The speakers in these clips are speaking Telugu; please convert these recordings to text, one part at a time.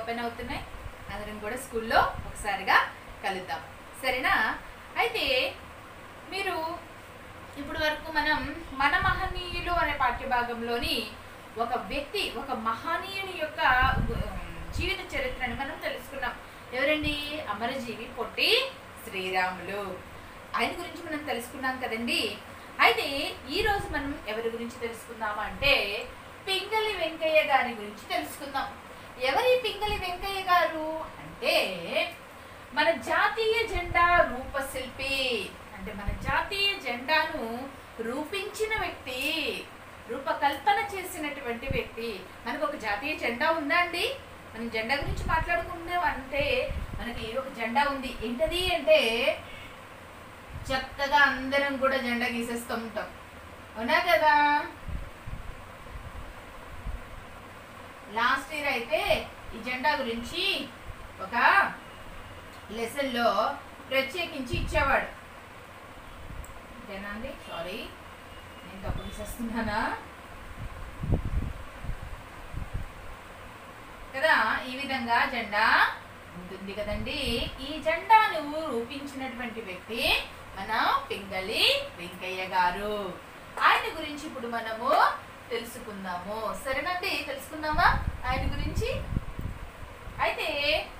ఓపెన్ అవుతున్నాయి. అందరం కూడా స్కూల్లో ఒకసారిగా కలుద్దాం, సరేనా? అయితే మీరు ఇప్పుడు వరకు మనం మన మహనీయులు అనే పాఠ్యభాగంలోని ఒక వ్యక్తి, ఒక మహనీయుని యొక్క జీవిత చరిత్రని మనం తెలుసుకున్నాం. ఎవరండి? అమరజీవి పొట్టి శ్రీరాములు. ఆయన గురించి మనం తెలుసుకున్నాం కదండి. అయితే ఈరోజు మనం ఎవరి గురించి తెలుసుకుందామా అంటే పింగళి వెంకయ్య గారి గురించి తెలుసుకుందాం. ఎవరి పింగళి వెంకయ్య గారు అంటే మన జాతీయ జెండా రూపశిల్పి, అంటే మన జాతీయ జెండాను రూపించిన వ్యక్తి, రూపకల్పన చేసినటువంటి వ్యక్తి. మనకు ఒక జాతీయ జెండా ఉందా అండి? మనం జెండా గురించి మాట్లాడుకున్నాం అంటే మనకి ఒక జెండా ఉంది. ఏంటది అంటే చక్కగా అందరం కూడా జెండా గీసేస్తూ ఉంటాం, అవునా కదా? లాస్ట్ ఇయర్ అయితే ఈ జెండా గురించి ఒక లెసన్ లో ప్రత్యేకించి ఇచ్చేవాడు. అంతేనా అండి? సారీ, నేను తప్పు తీసేస్తున్నానా కదా? ఈ విధంగా జెండా ఉంటుంది కదండి. ఈ జెండాను రూపించినటువంటి వ్యక్తి మన పింగళి వెంకయ్య గారు. ఆయన గురించి ఇప్పుడు మనము తెలుసుకుందాము, సరేనండి? తెలుసుకుందామా ఆయన గురించి? అయితే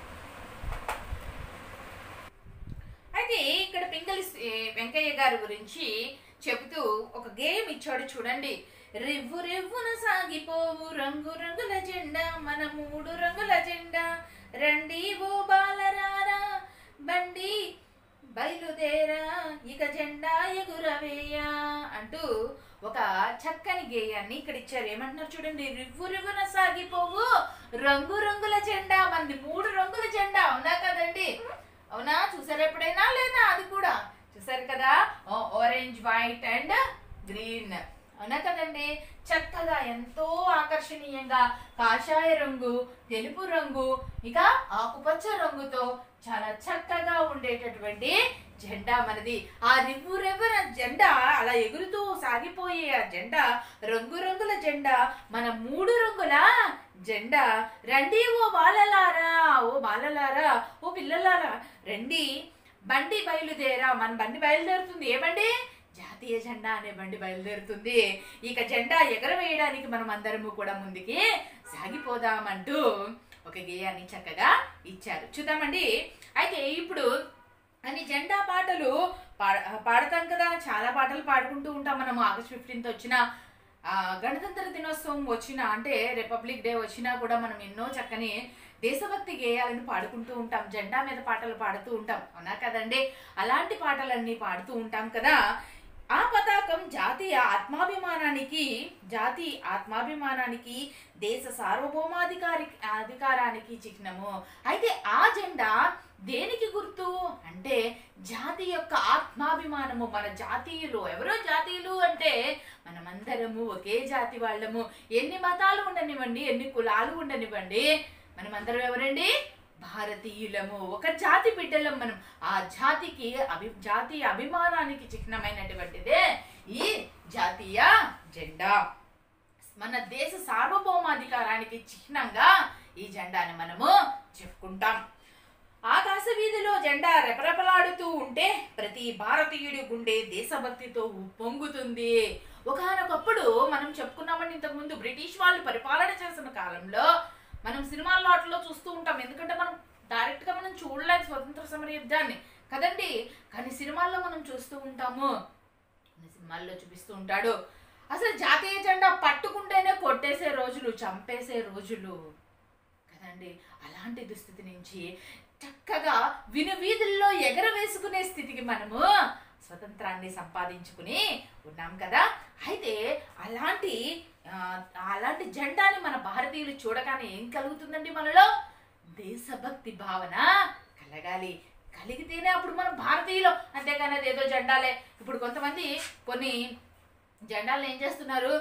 ఇక్కడ పింగళి వెంకయ్య గారి గురించి చెబుతూ ఒక గేమ్ ఇచ్చాడు చూడండి. రివ్వు రివ్వున సాగిపోవు రంగు రంగుల జెండా, మన 3 రంగుల జెండా, రండి ఓ బాలరారా బండి బయలుదేరా ఇక జెండా ఎగురవేయా అంటూ ఒక చక్కని గేయాన్ని ఇక్కడ ఇచ్చారు. ఏమంటున్నారు చూడండి. రివ్వు రివ్వున సాగిపోవు రంగు రంగుల జెండా, మనది 3 రంగుల జెండా, అవునా కదండి? అవునా? చూసారు ఎప్పుడైనా? లేదా? అది కూడా చూసారు కదా, ఆరెంజ్, వైట్ అండ్ గ్రీన్, అవునా కదండి? చక్కగా ఎంతో ఆకర్షణీయంగా కాషాయ రంగు, తెలుపు రంగు, ఇక ఆకుపచ్చ రంగుతో చాలా చక్కగా ఉండేటటువంటి జెండా మనది. ఆ రివ్వు రివ్వున జెండా అలా ఎగురుతూ సాగిపోయే ఆ జెండా రంగురంగుల జెండా, మన 3 రంగుల జెండా. రండి ఓ బాలలారా, ఓ బాలలారా, ఓ పిల్లలారా రండి బండి బయలుదేరా. మన బండి బయలుదేరుతుంది. ఏ బండి? జాతీయ జెండా అనే బండి బయలుదేరుతుంది. ఇక జెండా ఎగరవేయడానికి మనం అందరము కూడా ముందుకి సాగిపోదామంటూ ఒక గేయాన్ని చక్కగా ఇచ్చారు. చూద్దామండి. అయితే ఇప్పుడు అన్ని జెండా పాటలు పాడతాం కదా, చాలా పాటలు పాడుకుంటూ ఉంటాం మనము. ఆగస్ట్ 15th వచ్చిన, గణతంత్ర దినోత్సవం వచ్చిన, అంటే రిపబ్లిక్ డే వచ్చినా కూడా మనం ఎన్నో చక్కని దేశభక్తి గేయాలను పాడుకుంటూ ఉంటాం, జెండా మీద పాటలు పాడుతూ ఉంటాం, అవునా కదండి? అలాంటి పాటలన్నీ పాడుతూ ఉంటాం కదా. ఆ పతాకం జాతీయ ఆత్మాభిమానానికి దేశ అధికారానికి చిహ్నము. అయితే ఆ జెండా దేనికి గుర్తు అంటే జాతి యొక్క ఆత్మాభిమానము. మన జాతీయులు ఎవరో జాతీయులు అంటే మనమందరము ఒకే జాతి వాళ్ళము. ఎన్ని మతాలు ఉండనివ్వండి, ఎన్ని కులాలు ఉండనివ్వండి, మనమందరం ఎవరండి? భారతీయులము, ఒక జాతి బిడ్డలం మనం. ఆ జాతికి జాతీయ అభిమానానికి చిహ్నమైనటువంటిదే ఈ జాతీయ జెండా. మన దేశ సార్వభౌమాధికారానికి చిహ్నంగా ఈ జెండాని మనము చెప్పుకుంటాం. ఆకాశ వీధిలో జెండా రెపరెపలాడుతూ ఉంటే ప్రతి భారతీయుడి గుండె దేశభక్తితో పొంగుతుంది. ఒకనొకప్పుడు మనం చెప్పుకున్నామని ఇంతకుముందు బ్రిటిష్ వాళ్ళు పరిపాలన చేసిన కాలంలో మనం సినిమాల్లో వాటిలో చూస్తూ ఉంటాం. ఎందుకంటే మనం డైరెక్ట్ గా మనం చూడలేదు స్వతంత్ర సమర యుద్ధాన్ని కదండి, కానీ సినిమాల్లో మనం చూస్తూ ఉంటాము. సినిమాల్లో చూపిస్తూ ఉంటాడు. అసలు జాతీయ జెండా పట్టుకుంటేనే కొట్టేసే రోజులు, చంపేసే రోజులు కదండి. అలాంటి దుస్థితి నుంచి చక్కగా వీధుల్లో ఎగరవేసుకునే స్థితికి మనము స్వతంత్రాన్ని సంపాదించుకుని ఉన్నాం కదా. అయితే అలాంటి జెండాని మన భారతీయులు చూడగానే ఏం కలుగుతుందండి? మనలో దేశభక్తి భావన కలగాలి. కలిగితేనే అప్పుడు మనం భారతీయులు. అంతేగాని అదేదో జెండాలే. ఇప్పుడు కొంతమంది కొన్ని జెండాలు ఏం చేస్తున్నారు,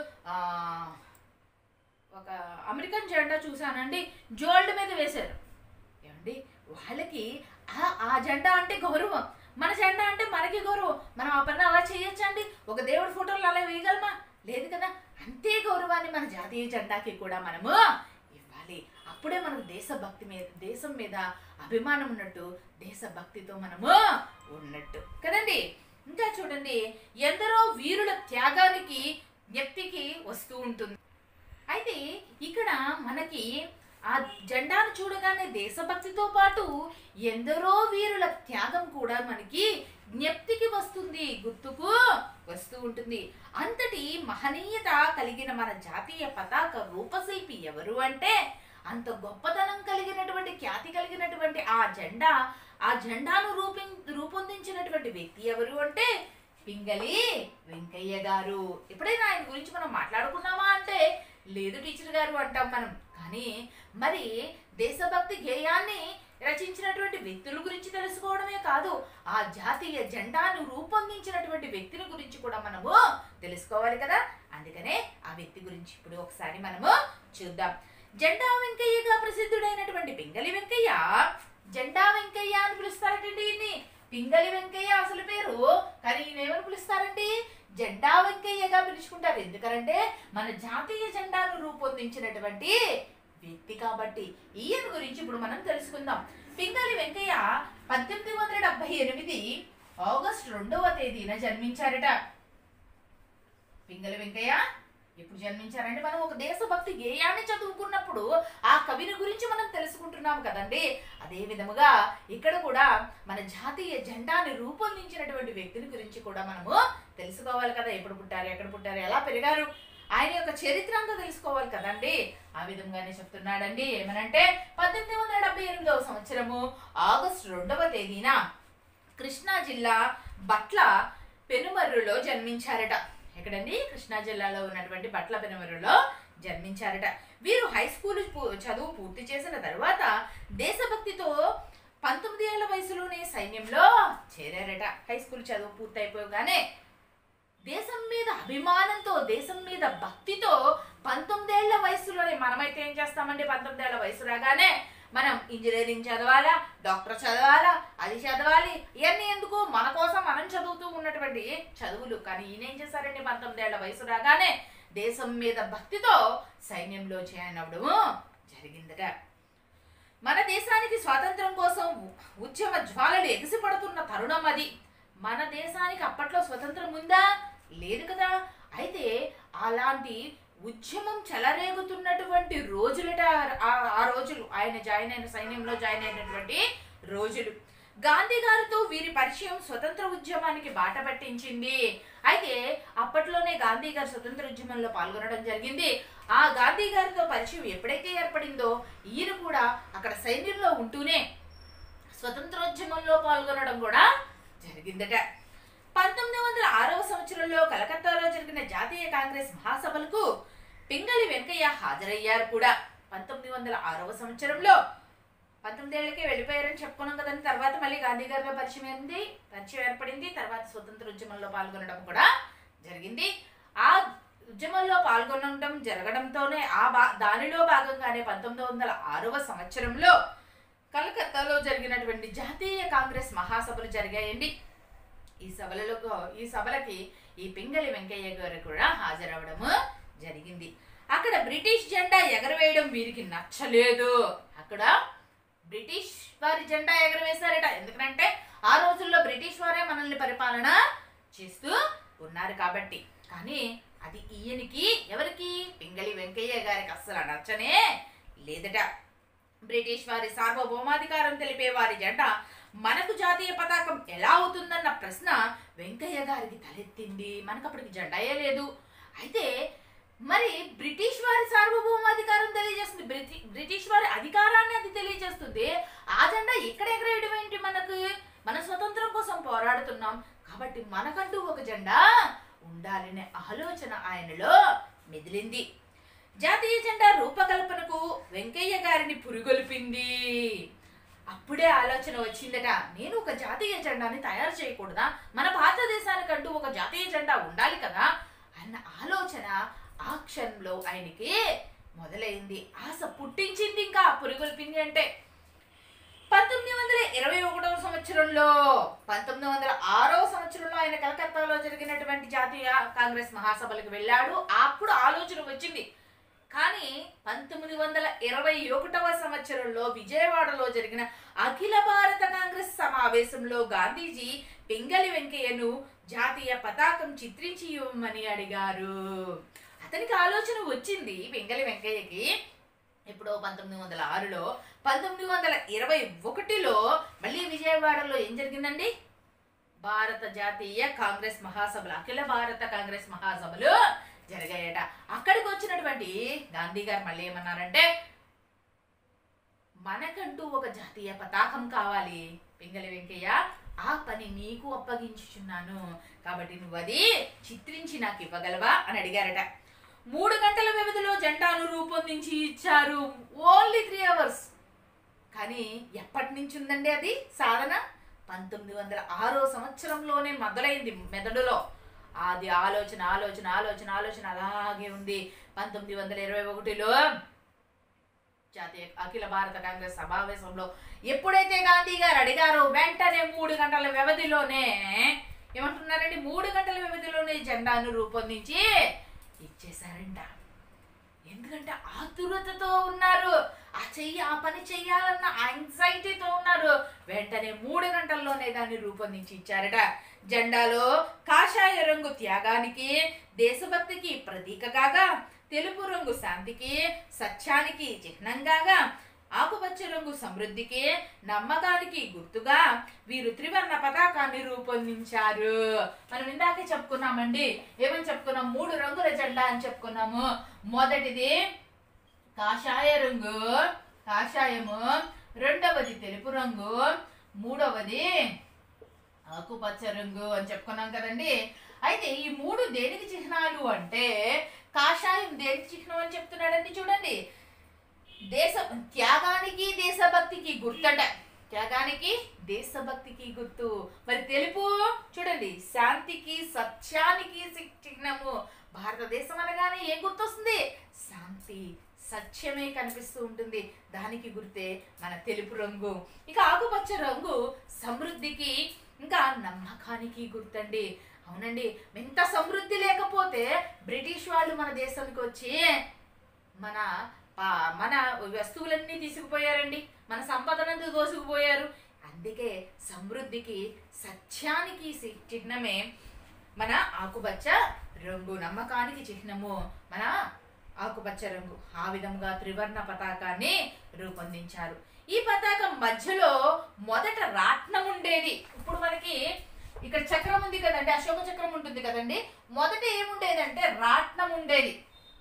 ఒక అమెరికన్ జెండా చూసానండి, జోల్డ్ మీద వేశారు. ఏమండి, వాళ్ళకి ఆ జెండా అంటే గౌరవం, మన జెండా అంటే మనకి గౌరవం. మనం ఆ పని అలా చేయొచ్చండి? ఒక దేవుడి ఫోటోలు అలా వేయగలమా? లేదు కదా. అంతే గౌరవాన్ని మన జాతీయ జెండాకి కూడా మనము ఇవ్వాలి. ఆ అప్పుడే మనకు దేశం మీద అభిమానం ఉన్నట్టు, దేశభక్తితో మనము ఉన్నట్టు కదండి. ఇంకా చూడండి, ఎందరో వీరుల త్యాగానికి జ్ఞప్తికి వస్తూ ఉంటుంది. అయితే ఇక్కడ మనకి ఆ జెండాను చూడగానే దేశభక్తితో పాటు ఎందరో వీరుల త్యాగం కూడా మనకి జ్ఞప్తికి వస్తుంది, గుర్తుకు వస్తూ ఉంటుంది. అంతటి మహనీయత కలిగిన మన జాతీయ పతాక రూపశిల్పి ఎవరు అంటే, అంత గొప్పతనం కలిగినటువంటి, ఖ్యాతి కలిగినటువంటి ఆ జెండాను రూపొందించినటువంటి వ్యక్తి ఎవరు అంటే పింగళి వెంకయ్య గారు. ఎప్పుడైనా ఆయన గురించి మనం మాట్లాడుకున్నామా అంటే లేదు టీచర్ గారు అంటాం మనం. కానీ మరి దేశభక్తి గేయాన్ని రచించినటువంటి వ్యక్తుల గురించి తెలుసుకోవడమే కాదు, ఆ జాతీయ జెండాను రూపొందించినటువంటి వ్యక్తుల గురించి కూడా మనము తెలుసుకోవాలి కదా. అందుకనే ఆ వ్యక్తి గురించి ఇప్పుడు ఒకసారి మనము చూద్దాం. జెండా వెంకయ్యగా ప్రసిద్ధుడైనటువంటి పింగళి వెంకయ్య, జెండా వెంకయ్య అని పిలుస్తారటండి ఈయన్ని. పింగళి వెంకయ్య అసలు పేరు, కానీ ఈయన ఏమని పిలుస్తారండి, జెండా వెంకయ్యగా పిలుచుకుంటారు. ఎందుకంటే మన జాతీయ జెండాను రూపొందించినటువంటి వ్యక్తి కాబట్టి. ఈయన గురించి ఇప్పుడు మనం తెలుసుకుందాం. పింగళి వెంకయ్య 1878 ఆగస్టు 2వ తేదీన జన్మించారట. పింగళి వెంకయ్య ఎప్పుడు జన్మించారంటే, మనం ఒక దేశభక్తి గేయాన్ని చదువుకున్నప్పుడు ఆ కవిని గురించి మనం తెలుసుకుంటున్నాము కదండి. అదే విధముగా ఇక్కడ కూడా మన జాతీయ జెండాని రూపొందించినటువంటి వ్యక్తిని గురించి కూడా మనము తెలుసుకోవాలి కదా. ఎప్పుడు పుట్టారు, ఎక్కడ పుట్టారు, ఎలా పెరిగారు, ఆయన యొక్క చరిత్ర అంతా తెలుసుకోవాలి కదండి. ఆ విధంగానే చెప్తున్నాడండి. ఏమనంటే 1878వ సంవత్సరము ఆగస్టు 2వ తేదీన కృష్ణా జిల్లా బట్ల పెనుమర్రులో జన్మించారట. ఎక్కడండి, కృష్ణా జిల్లాలో ఉన్నటువంటి బట్ల పెనుమర్రులో జన్మించారట. వీరు హై స్కూల్ చదువు పూర్తి చేసిన తర్వాత దేశభక్తితో 19 ఏళ్ల వయసులోనే సైన్యంలో చేరారట. హై స్కూల్ చదువు పూర్తి అయిపోగానే దేశం మీద అభిమానంతో, దేశం మీద భక్తితో 19 ఏళ్ల వయసులోనే, మనమైతే ఏం చేస్తామండి, 19 ఏళ్ల వయసు రాగానే మనం ఇంజనీరింగ్ చదవాలా, డాక్టర్ చదవాలా, అది చదవాలి, ఇవన్నీ ఎందుకు, మన కోసం మనం చదువుతూ ఉన్నటువంటి చదువులు. కానీ ఈయన ఏం చేశారండి, 19 ఏళ్ల వయసు రాగానే దేశం మీద భక్తితో సైన్యంలో జాయిన్ అవ్వడము జరిగిందట. మన దేశానికి స్వాతంత్రం కోసం ఉద్యమ జ్వాలలు ఎగిసిపడుతున్న తరుణం అది. మన దేశానికి అప్పట్లో స్వతంత్రం ఉందా, లేదు కదా. అయితే అలాంటి ఉద్యమం చెలరేగుతున్నటువంటి రోజులట ఆ రోజులు, ఆయన సైన్యంలో జాయిన్ అయినటువంటి రోజులు. గాంధీ గారితో వీరి పరిచయం స్వతంత్ర ఉద్యమానికి బాట పట్టించింది. అయితే అప్పట్లోనే గాంధీ గారు స్వతంత్ర ఉద్యమంలో పాల్గొనడం జరిగింది. ఆ గాంధీ గారితో పరిచయం ఎప్పుడైతే ఏర్పడిందో, ఈయన కూడా అక్కడ సైన్యంలో ఉంటూనే స్వతంత్రోద్యమంలో పాల్గొనడం కూడా జరిగిందట. 1906వ సంవత్సరంలో కలకత్తాలో జరిగిన జాతీయ కాంగ్రెస్ మహాసభలకు పింగళి వెంకయ్య హాజరయ్యారు కూడా. 1906వ సంవత్సరంలో 19 ఏళ్లకే వెళ్ళిపోయారని చెప్పుకున్నాం కదండి. తర్వాత మళ్ళీ గాంధీ గారితో పరిచయం ఏర్పడింది. తర్వాత స్వతంత్ర ఉద్యమంలో పాల్గొనడం కూడా జరిగింది. ఆ ఉద్యమంలో పాల్గొనడం జరగడంతోనే దానిలో భాగంగానే 1906వ సంవత్సరంలో కలకత్తాలో జరిగినటువంటి జాతీయ కాంగ్రెస్ మహాసభలు జరిగాయండి. ఈ సభలకి ఈ పింగళి వెంకయ్య గారు కూడా హాజరవడము జరిగింది. అక్కడ బ్రిటిష్ జెండా ఎగరవేయడం వీరికి నచ్చలేదు. అక్కడ బ్రిటిష్ వారి జెండా ఎగరవేశారట. ఎందుకంటే ఆ రోజుల్లో బ్రిటిష్ వారే మనల్ని పరిపాలన చేస్తూ ఉన్నారు కాబట్టి. కానీ అది ఈయనకి, ఎవరికి, పింగళి వెంకయ్య గారికి అస్సలు నచ్చనే లేదట. బ్రిటిష్ వారి సార్వభౌమాధికారం తెలిపే వారి జెండా మనకు జాతీయ పతాకం ఎలా అవుతుందన్న ప్రశ్న వెంకయ్య గారికి తలెత్తింది. మనకు అప్పటికి జెండాయే లేదు. అయితే మరి బ్రిటిష్ వారి సార్వభౌమాధికారం తెలియజేస్తుంది, బ్రిటిష్ వారి అధికారాన్ని అది తెలియజేస్తుంది. ఆ జెండా ఎక్కడ ఎగరేయడం ఏంటి, మన స్వతంత్రం కోసం పోరాడుతున్నాం కాబట్టి మనకంటూ ఒక జెండా ఉండాలనే ఆలోచన ఆయనలో మెదిలింది. జాతీయ జెండా రూపకల్పనకు వెంకయ్య గారిని పురిగొల్పింది. అప్పుడే ఆలోచన వచ్చిందట, నేను ఒక జాతీయ జెండాని తయారు చేయకూడదా, మన భారతదేశానికంటూ ఒక జాతీయ జెండా ఉండాలి కదా అన్న ఆలోచన ఆ క్షణంలో ఆయనకి మొదలైంది. ఆశ పుట్టించింది, ఇంకా పురిగొల్పింది. అంటే 1921వ సంవత్సరంలో 1906వ సంవత్సరంలో ఆయన కలకత్తాలో జరిగినటువంటి జాతీయ కాంగ్రెస్ మహాసభలకు వెళ్ళాడు. అప్పుడు ఆలోచన వచ్చింది, కానీ 1921వ సంవత్సరంలో విజయవాడలో జరిగిన అఖిల భారత కాంగ్రెస్ సమావేశంలో గాంధీజీ పింగళి వెంకయ్యను జాతీయ పతాకం చిత్రించి ఇవ్వమని అడిగారు. అతనికి ఆలోచన వచ్చింది పింగళి వెంకయ్యకి ఎప్పుడో 1906లో. 1921లో మళ్ళీ విజయవాడలో ఏం జరిగిందండి? భారత జాతీయ కాంగ్రెస్ మహాసభలు, అఖిల భారత కాంగ్రెస్ మహాసభలు జరిగాయట. అక్కడికి వచ్చినటువంటి గాంధీ గారు మళ్ళీ ఏమన్నారంటే, మనకంటూ ఒక జాతీయ పతాకం కావాలి పింగళి వెంకయ్య, ఆ పని నీకు అప్పగించుచున్నాను, కాబట్టి నువ్వు అది చిత్రించి నాకు ఇవ్వగలవా అని అడిగారట. 3 గంటల వ్యవధిలో జెండాను రూపొందించి ఇచ్చారు. Only 3 hours. కానీ ఎప్పటి నుంచి ఉందండి అది సాధన? 1906 సంవత్సరంలోనే మొదలైంది మెదడులో. అది ఆలోచన ఆలోచన ఆలోచన ఆలోచన అలాగే ఉంది. 1921లో జాతీయ అఖిల భారత కాంగ్రెస్ సమావేశంలో ఎప్పుడైతే గాంధీ గారు అడిగారో వెంటనే 3 గంటల వ్యవధిలోనే ఏమంటున్నారండి? 3 గంటల వ్యవధిలోనే జెండాను రూపొందించి ఇచ్చేశారంట. ఎందుకంటే ఆతురతతో ఉన్నారు, ఆ పని చెయ్యాలన్న యాంగ్జైటీతో ఉన్నారు. వెంటనే 3 గంటల్లోనే దాన్ని రూపొందించి ఇచ్చారట. జెండాలో కాషాయ రంగు త్యాగానికి దేశభక్తికి ప్రతీక కాగా, తెలుపు రంగు శాంతికి సత్యానికి చిహ్నంగా, ఆకుపచ్చ రంగు సమృద్ధికి నమ్మకానికి గుర్తుగా వీరు త్రివర్ణ పతాకాన్ని రూపొందించారు. మనం ఇందాకే చెప్పుకున్నామండి, ఏమని చెప్పుకున్నాం? 3 రంగుల జెండా అని చెప్పుకున్నాము. మొదటిది కాషాయ రంగు, కాషాయము, రెండవది తెలుపు రంగు, మూడవది ఆకుపచ్చ రంగు అని చెప్పుకున్నాం కదండి. అయితే ఈ 3 దేనికి చిహ్నాలు అంటే, కాషాయం దేనికి చిహ్నం అని చెప్తున్నాడండి చూడండి, త్యాగానికి దేశభక్తికి గుర్తట. త్యాగానికి దేశభక్తికి గుర్తు. మరి తెలుపు చూడండి, శాంతికి సత్యానికి చిహ్నము. భారతదేశం అనగానే ఏం గుర్తొస్తుంది? శాంతి సత్యమే కనిపిస్తూ ఉంటుంది. దానికి గుర్తే మన తెలుపు రంగు. ఇక ఆకుపచ్చ రంగు సమృద్ధికి ఇంకా నమ్మకానికి గుర్తండి. అవునండి, ఎంత సమృద్ధి లేకపోతే బ్రిటిష్ వాళ్ళు మన దేశానికి వచ్చి మన వస్తువులన్నీ తీసుకుపోయారండి, మన సంపదనంతా దోసుకుపోయారు. అందుకే సమృద్ధికి సత్యానికి చిహ్నమే మన ఆకుపచ్చ రంగు, నమ్మకానికి చిహ్నము మన ఆకుపచ్చ రంగు. ఆ విధంగా త్రివర్ణ పతాకాన్ని రూపొందించారు. ఈ పతాకం మధ్యలో మొదట రాట్నం ఉండేది. ఇప్పుడు మనకి ఇక్కడ చక్రం ఉంది కదండి, అశోక చక్రం ఉంటుంది కదండి. మొదట ఏముండేదంటే రాట్నం ఉండేది.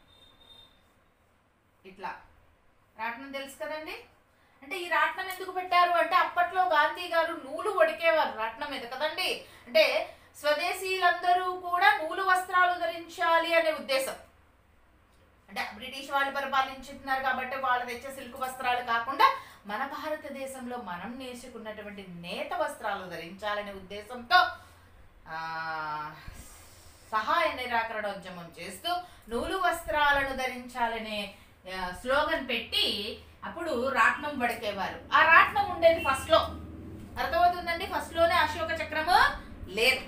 ఇట్లా రాట్నం తెలుసు కదండి. అంటే ఈ రాట్నం ఎందుకు పెట్టారు అంటే, అప్పట్లో గాంధీ గారు నూలు వడికేవారు రాట్నం మీద కదండి. అంటే స్వదేశీయులందరూ కూడా నూలు వస్త్రాలు ధరించాలి అనే ఉద్దేశం. అంటే బ్రిటిష్ వాళ్ళు పరిపాలించుతున్నారు కాబట్టి వాళ్ళు తెచ్చే సిల్క్ వస్త్రాలు కాకుండా మన భారతదేశంలో మనం నేర్చుకున్నటువంటి నేత వస్త్రాలు ధరించాలనే ఉద్దేశంతో సహాయ నిరాకరణోద్యమం చేస్తూ నూలు వస్త్రాలను ధరించాలనే స్లోగన్ పెట్టి అప్పుడు రాట్నం వడికేవారు. ఆ రాట్నం ఉండేది ఫస్ట్ లో, అర్థమవుతుందండి. ఫస్ట్ లోనే అశోక చక్రము లేదు,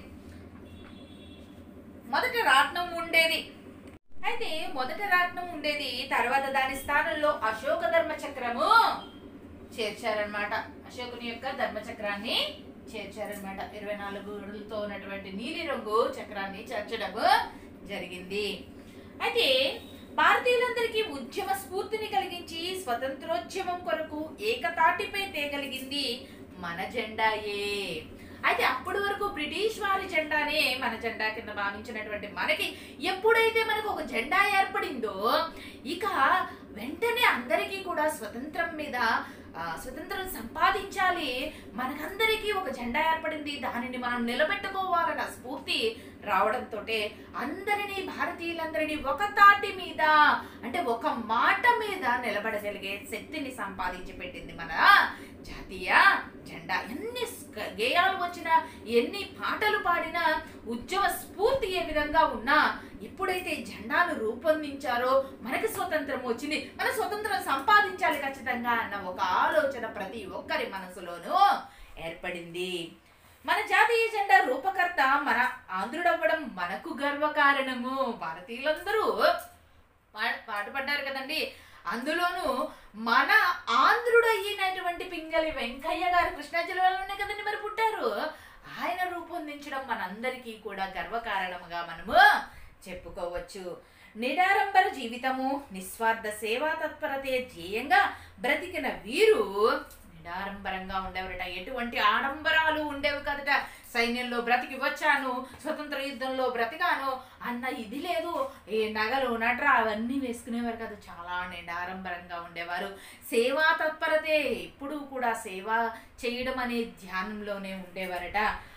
మొదట రాట్నం ఉండేది. అయితే మొదట రాట్నం ఉండేది, తర్వాత దాని స్థానంలో అశోక ధర్మ చక్రము చేర్చారనమాట. అశోకుని యొక్క ధర్మచక్రాన్ని చేర్చారనమాట. 24 గుడులతో ఉన్నటువంటి నీలి రంగు చక్రాన్ని చేర్చడం జరిగింది. అయితే భారతీయులందరికీ ఉద్యమ స్ఫూర్తిని కలిగించి స్వతంత్రోద్యమం కొరకు ఏకతాటిపై తేగలిగింది మన జెండాయే. అయితే అప్పటి వరకు బ్రిటిష్ వారి జెండానే మన జెండా కింద భావించినటువంటి మనకి ఎప్పుడైతే మనకు ఒక జెండా ఏర్పడిందో, ఇక వెంటనే అందరికీ కూడా స్వతంత్రం సంపాదించాలి, మనకందరికీ ఒక జెండా ఏర్పడింది, దానిని మనం నిలబెట్టుకోవాలన్న స్ఫూర్తి రావడంతో భారతీయులందరినీ ఒక తాటి మీద, అంటే ఒక మాట మీద నిలబడగలిగే శక్తిని సంపాదించి పెట్టింది మన జాతీయ జెండా. ఎన్ని గేయాలు వచ్చినా, ఎన్ని పాటలు పాడినా, ఉద్యమ స్ఫూర్తి ఏ విధంగా ఉన్నా, ఎప్పుడైతే జెండాను రూపొందించారో మనకి స్వతంత్రం వచ్చింది, మన స్వతంత్రం సంపాదించాలి ఖచ్చితంగా అన్న ఒక ఆలోచన ప్రతి ఒక్కరి మనసులోనూ ఏర్పడింది. మన జాతీయ జెండా రూపకర్త మన ఆంధ్రుడవ్వడం మనకు గర్వకారణము. భారతీయులందరూ పాటుపడ్డారు కదండి. అందులోనూ మన ఆంధ్రుడు అయినటువంటి పింగళి వెంకయ్య గారు కృష్ణా జిల్లాలోనే కదండి మరి పుట్టారు. ఆయన రూపొందించడం మనందరికీ కూడా గర్వకారణముగా మనము చెప్పుకోవచ్చు. నిడారంబర జీవితము, నిస్వార్థ సేవా తత్పరతే ధ్యేయంగా బ్రతికిన వీరు నిడారంబరంగా ఉండేవరట. ఎటువంటి ఆడంబరాలు ఉండేవి కదట. సైన్యంలో బ్రతికి వచ్చాను, స్వతంత్ర యుద్ధంలో బ్రతికాను అన్న ఇది లేదు. ఏ నగలు నట్రా అవన్నీ వేసుకునేవారు కాదు. చాలా నిడారంబరంగా ఉండేవారు. సేవా తత్పరతే, ఇప్పుడు కూడా సేవ చేయడం అనే ధ్యానంలోనే ఉండేవారట.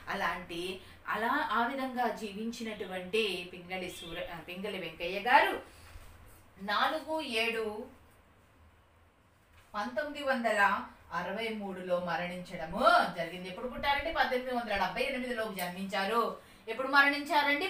ఆ విధంగా జీవించినటువంటి పింగళి వెంకయ్య గారు 4/7/1963లో మరణించడము జరిగింది. ఎప్పుడు పుట్టారంటే 1878లో జన్మించారు. ఎప్పుడు మరణించారండి?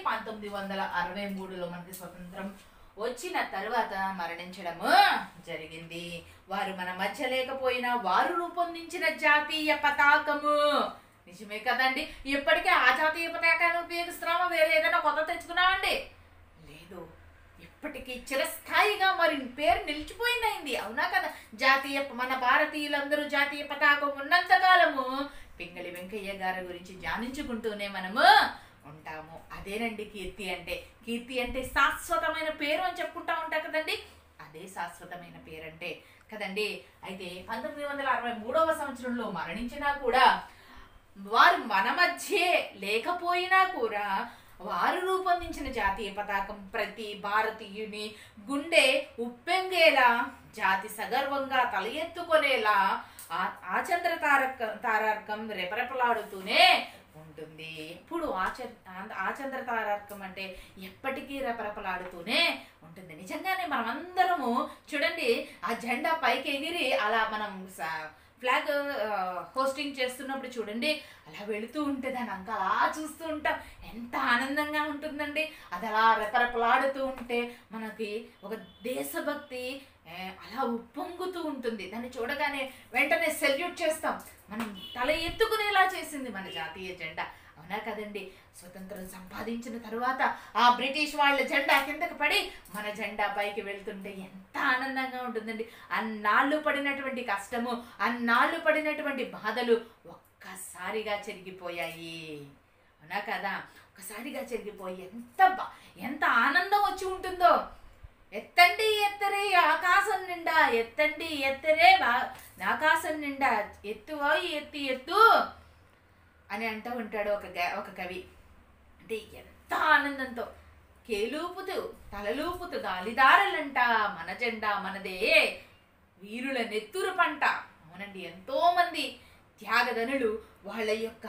1963లో మనకి స్వతంత్రం వచ్చిన తర్వాత మరణించడము జరిగింది. వారు మన మధ్య లేకపోయినా వారు రూపొందించిన జాతీయ పతాకము నిజమే కదండి. ఇప్పటికే ఆ జాతీయ పతాకాన్ని ఉపయోగిస్తున్నామా? వేరే ఏదైనా కొత్త తెచ్చుకున్నామండి? లేదు. ఇప్పటికీ చిరస్థాయిగా మరి పేరు నిలిచిపోయింది. అవునా కదా? మన భారతీయులందరూ జాతీయ పతాకం ఉన్నంత కాలము పింగళి వెంకయ్య గారి గురించి ధ్యానించుకుంటూనే మనము ఉంటాము. అదేనండి కీర్తి అంటే. కీర్తి అంటే శాశ్వతమైన పేరు అని చెప్పుకుంటా ఉంటాం కదండి. అదే శాశ్వతమైన పేరంటే కదండి. అయితే 1963వ సంవత్సరంలో మరణించినా కూడా వారు మన మధ్యే లేకపోయినా కూడా వారు రూపొందించిన జాతీయ పతాకం ప్రతి భారతీయుని గుండె ఉప్పెంగేలా, జాతి సగర్వంగా తల ఎత్తుకొనేలా ఆచంద్ర తారార్కం రెపరెపలాడుతూనే ఉంటుంది. ఇప్పుడు ఆచంద్ర తారార్కం అంటే ఎప్పటికీ రెపరెపలాడుతూనే ఉంటుంది. నిజంగానే మనమందరము చూడండి, ఆ జెండా పైకి ఎగిరి అలా మనం ఫ్లాగ్ హోస్టింగ్ చేస్తున్నప్పుడు చూడండి, అలా వెళుతూ ఉంటే దాని అంక అలా చూస్తూ ఉంటాం. ఎంత ఆనందంగా ఉంటుందండి. అది అలా రెపరెపలాడుతూ ఉంటే మనకి ఒక దేశభక్తి అలా ఉప్పొంగుతూ ఉంటుంది. దాన్ని చూడగానే వెంటనే సెల్యూట్ చేస్తాం. మనం తల ఎత్తుకునేలా చేసింది మన జాతీయ జెండా. అవునా కదండి? స్వతంత్రం సంపాదించిన తర్వాత ఆ బ్రిటిష్ వాళ్ళ జెండా కిందకి పడి మన జెండా పైకి వెళ్తుంటే ఎంత ఆనందంగా ఉంటుందండి. అన్నాళ్ళు పడినటువంటి కష్టము, అన్నాళ్ళు పడినటువంటి బాధలు ఒక్కసారిగా చెరిగిపోయాయి. అవునా కదా? ఒక్కసారిగా చెరిగిపోయి ఎంత ఆనందం వచ్చి ఉంటుందో. ఎత్తండి ఎత్తరే ఆకాశం నిండా, ఎత్తండి ఎత్తరే ఆకాశం నిండా, ఎత్తువోయి ఎత్తు అని అంటూ ఉంటాడు ఒక కవి. అంటే ఎంత ఆనందంతో కేలూపుతూ తలలూపుతూ గాలిదారలంట మన జెండా మనదే, వీరుల నెత్తురు పంట. అవునండి, ఎంతో మంది త్యాగధనులు వాళ్ళ యొక్క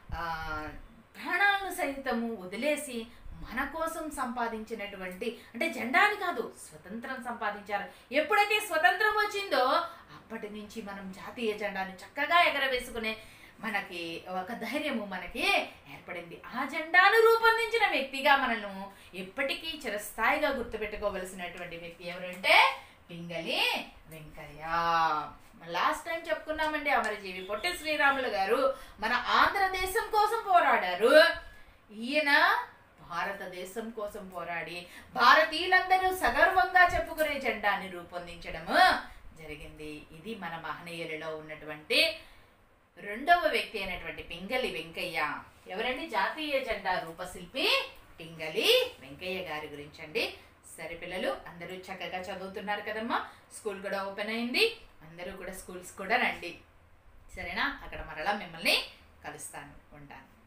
ప్రాణాలను సైతము వదిలేసి మన కోసం సంపాదించినటువంటి, అంటే జెండాని కాదు, స్వతంత్రం సంపాదించారు. ఎప్పుడైతే స్వతంత్రం వచ్చిందో అప్పటి నుంచి మనం జాతీయ జెండాను చక్కగా ఎగరవేసుకునే మనకి ఒక ధైర్యము మనకి ఏర్పడింది. ఆ జెండాను రూపొందించిన వ్యక్తిగా మనను ఎప్పటికీ చిరస్థాయిగా గుర్తుపెట్టుకోవలసినటువంటి వ్యక్తి ఎవరంటే పింగళి వెంకయ్య. లాస్ట్ టైం చెప్పుకున్నామండి, అమరజీవి పొట్టి శ్రీరాములు గారు మన ఆంధ్రదేశం కోసం పోరాడారు. ఈయన భారతదేశం కోసం పోరాడి భారతీయులందరూ సగర్వంగా చెప్పుకునే జెండాని రూపొందించడము జరిగింది. ఇది మన మహనీయులలో ఉన్నటువంటి రెండవ వ్యక్తి అయినటువంటి పింగళి వెంకయ్య. ఎవరండి? జాతీయ జెండా రూపశిల్పి పింగళి వెంకయ్య గారి గురించండి. సరే పిల్లలు, అందరూ చక్కగా చదువుతున్నారు కదమ్మా. స్కూల్ కూడా ఓపెన్ అయింది. అందరూ కూడా స్కూల్స్ కూడా రండి. సరేనా? అక్కడ మరలా మిమ్మల్ని కలుస్తాను. ఉంటాను.